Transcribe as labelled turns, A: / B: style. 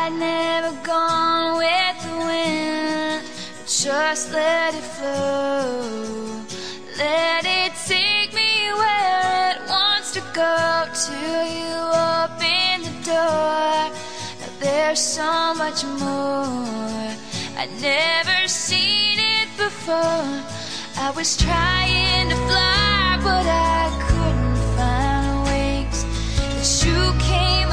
A: I'd never gone with the wind. Just let it flow, let it take me where it wants to go, till you open the door. Now there's so much more, I'd never seen it before. I was trying to fly, but I couldn't find wings. But you came